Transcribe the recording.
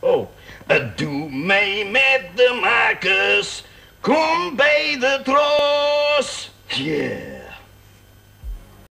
Oh, doe mee met de makers. Kom bij de tros. Yeah.